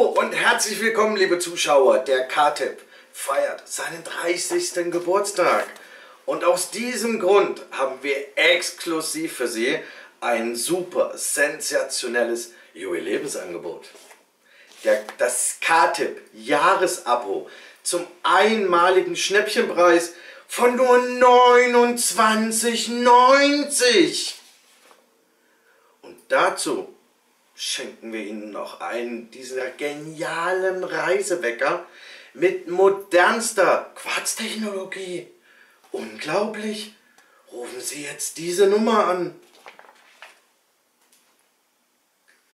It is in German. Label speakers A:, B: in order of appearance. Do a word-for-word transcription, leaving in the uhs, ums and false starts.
A: Hallo und herzlich willkommen, liebe Zuschauer. Der K-Tipp feiert seinen dreißigsten Geburtstag. Und aus diesem Grund haben wir exklusiv für Sie ein super sensationelles Jubiläumsangebot. Der, das K-Tipp Jahresabo zum einmaligen Schnäppchenpreis von nur neunundzwanzig neunzig. Und dazu schenken wir Ihnen noch einen dieser genialen Reisewecker mit modernster Quarztechnologie. Unglaublich! Rufen Sie jetzt diese Nummer an.